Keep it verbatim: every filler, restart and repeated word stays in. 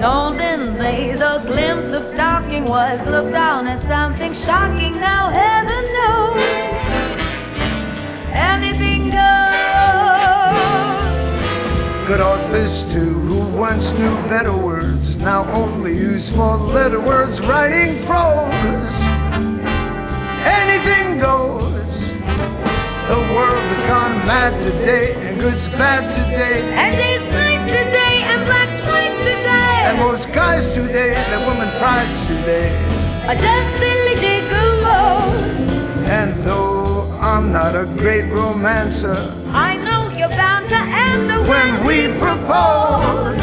In olden days, a glimpse of stocking was looked down as something shocking. Now heaven knows, anything goes. Good authors too, who once knew better words, now only use four-letter words writing prose. Anything goes. The world has gone mad today, and good's bad today, And day's night today, and black's white today. and most guys today, the woman prize today. Are just silly gigolos. And though I'm not a great romancer, I know you're bound to answer when we propose,